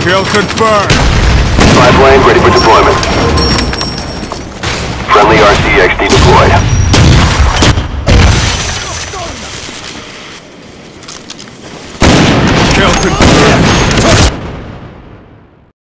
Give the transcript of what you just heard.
Kill confirmed. 5 lane ready for deployment. Friendly RCXD deployed.